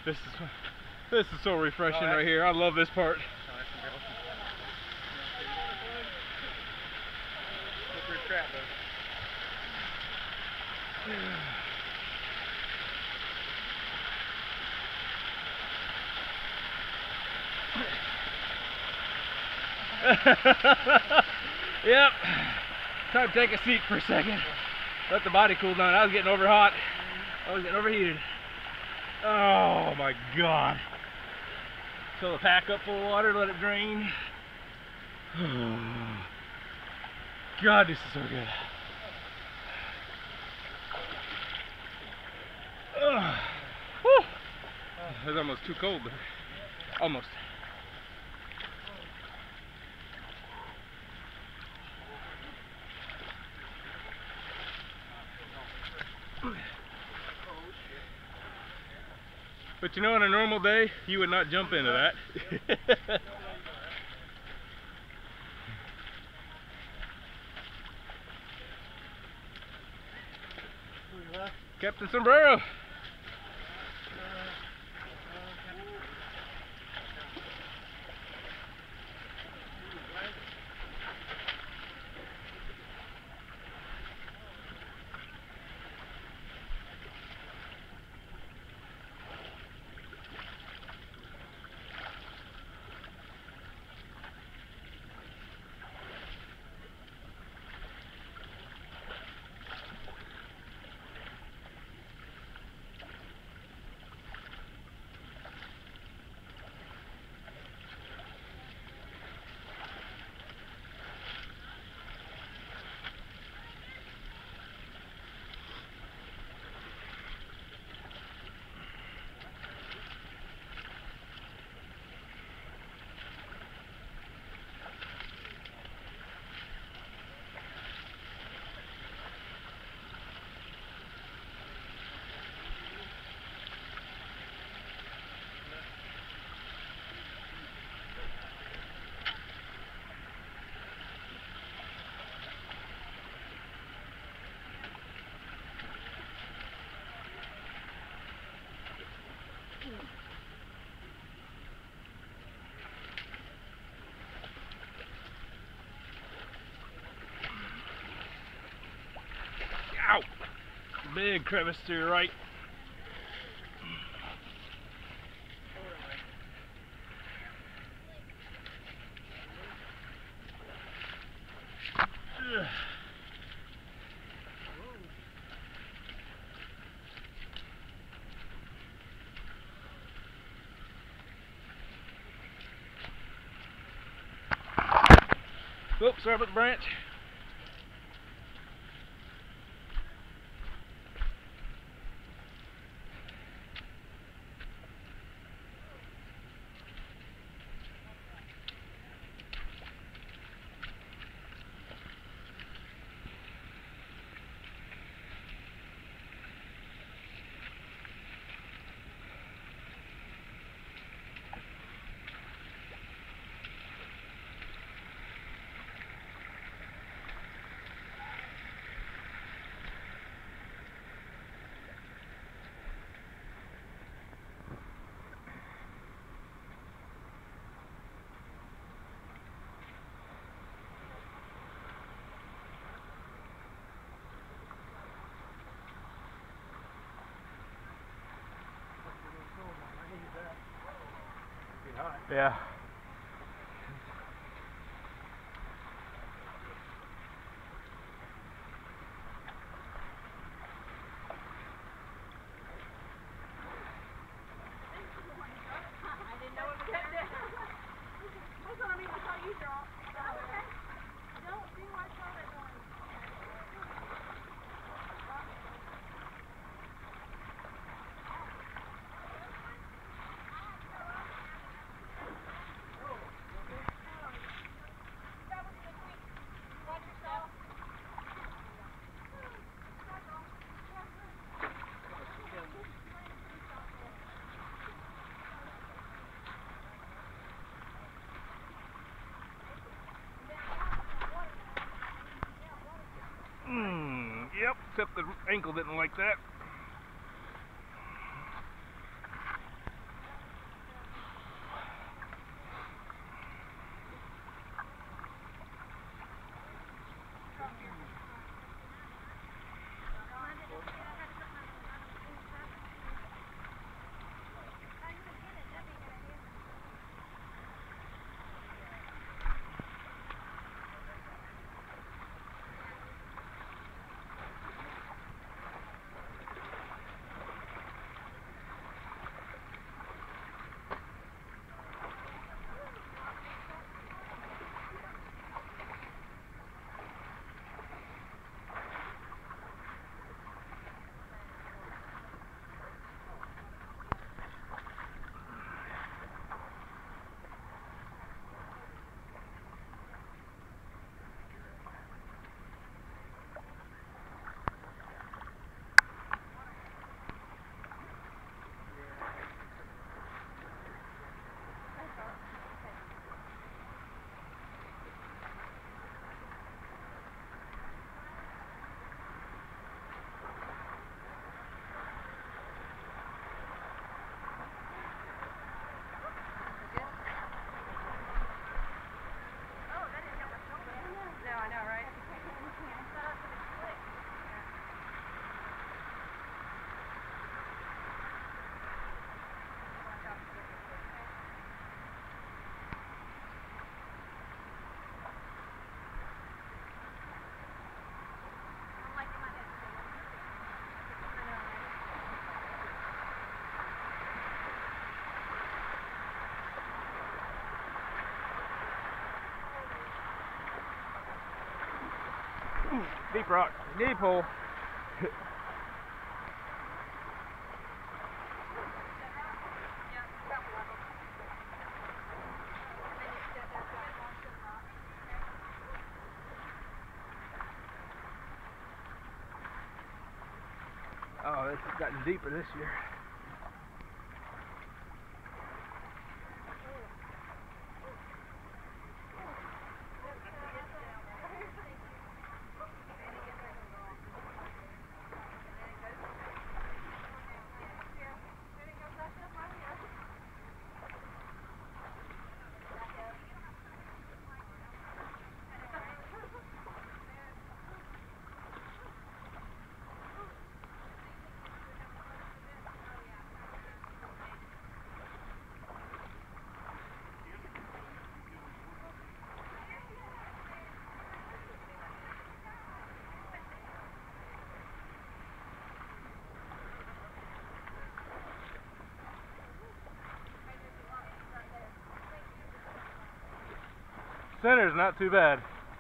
This is so refreshing right here. I love this part. Yep. Time to take a seat for a second. Let the body cool down. I was getting over hot. I was getting overheated. Oh my God. Fill the pack up full of water, let it drain. God, this is so good. Whew. It was almost too cold, but almost. But you know, on a normal day, you would not jump into that. Captain Sombrero. Ow! Big crevice to your right. Oops, sorry about the branch. Yeah. Yep, except the ankle didn't like that. Deep rock, deep hole. Oh, this has gotten deeper this year. Center's not too bad.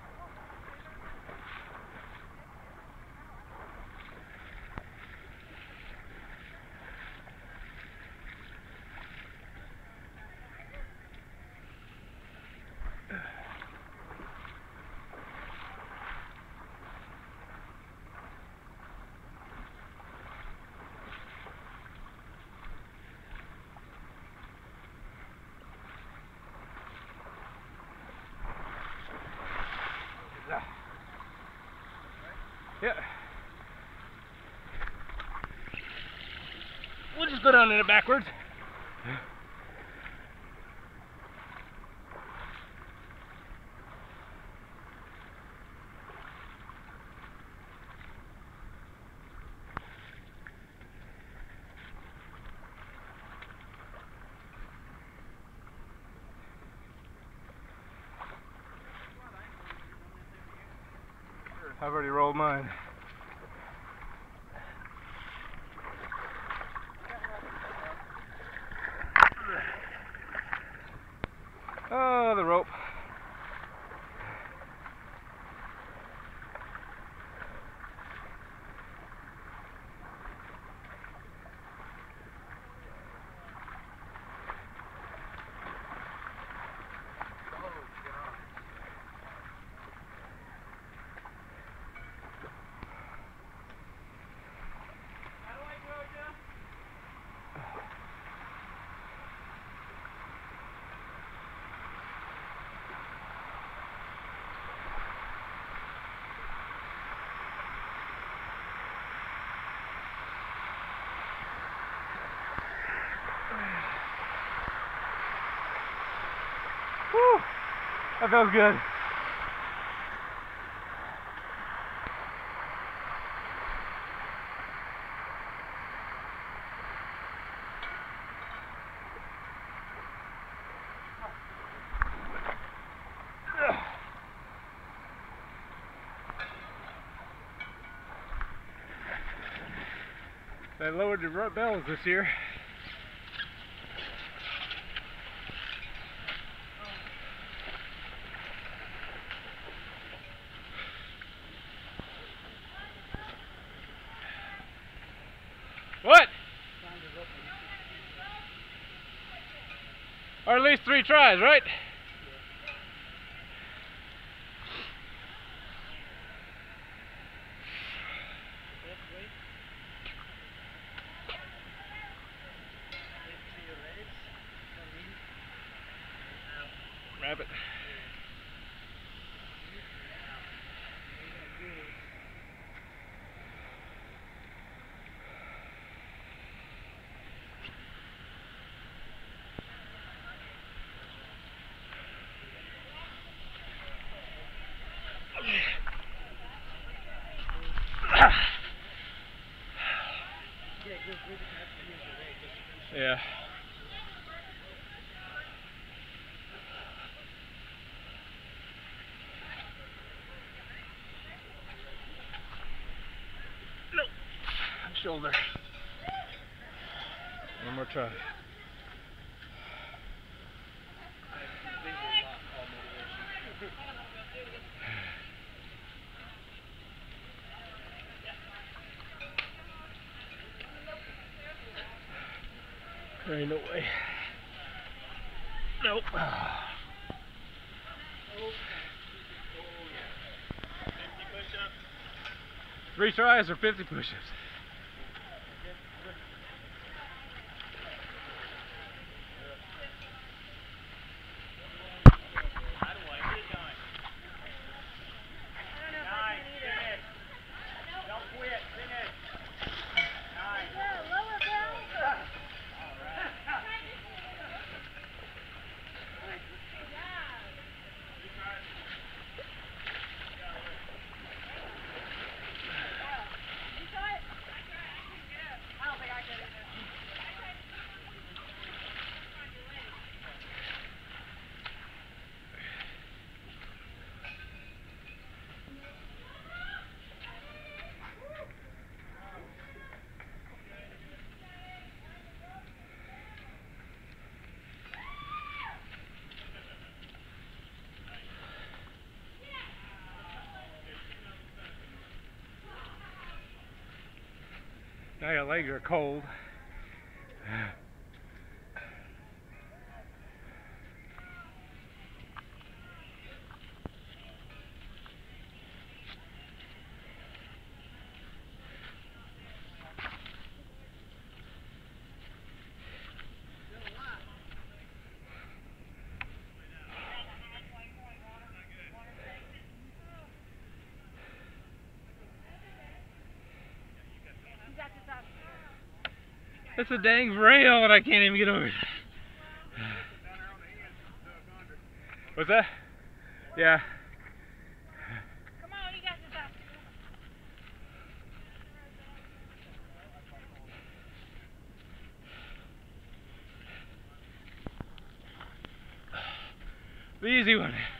Yeah. We'll just go down in it backwards. I've already rolled mine. Oh, the rope. Whew, that feels good. They lowered the bells this year. What? Or at least 3 tries, right? Rabbit. Yeah. No. Shoulder. One more try. There ain't no way. Nope. 3 tries or 50 push-ups? Now your legs are cold. It's a dang rail and I can't even get over it. What's that? Yeah. Come on, you got this up. The easy one.